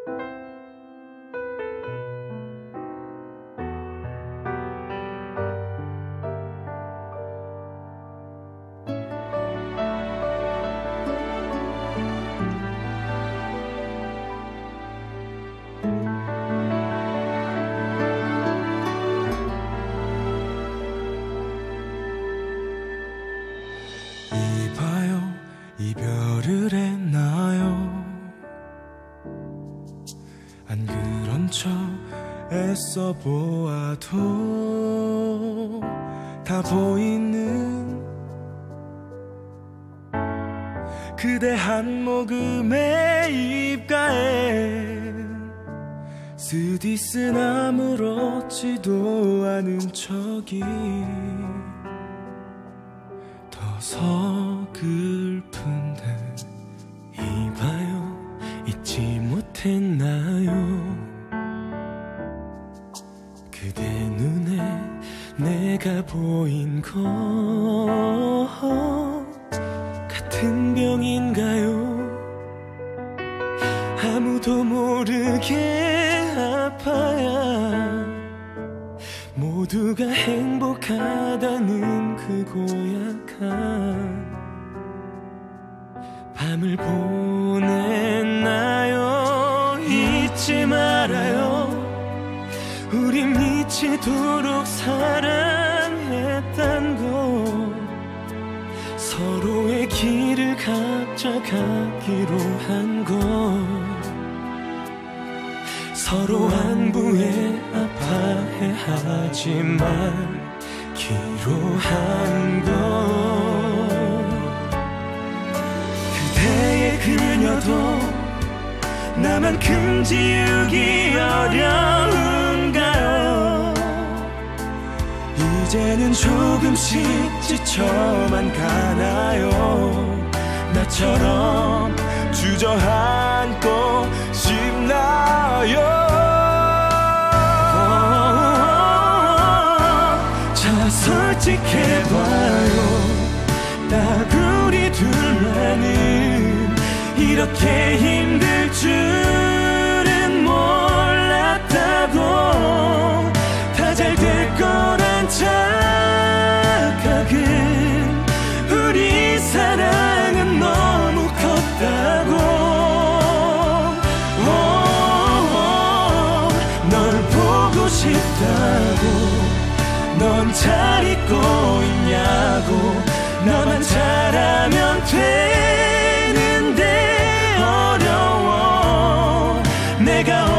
이별을 했나요? 안 그런 척 애써 보아도 다 보이는 그대 한 모금의 입가에 쓰디쓴 아무렇지도 않은 척이 더 서글픈데 이봐요 잊지 못했나요? 그대 눈에 내가 보인 것 같은 병인가요? 아무도 모르게 아파야 모두가 행복하다는 그 고약한 밤을 보냈나요? 잊지 말아요 우리 미치도록 사랑했단 거 서로의 길을 각자 가기로 한 거 서로 안부에 아파해하지 말기로 한 것 그대의 그녀도 나만큼 지우기 어려운가요? 이제는 조금씩 지쳐만 가나요? 나처럼 주저앉고 싶나요? 자 솔직해봐요 딱 우리 둘만은 이렇게 힘들 줄은 몰랐다고 다 잘 될 거란 착각은 우리 사랑은 너무 컸다고 널 보고 싶다고 넌 잘 있고 있냐고 나만 잘하면 되는데 어려워 내가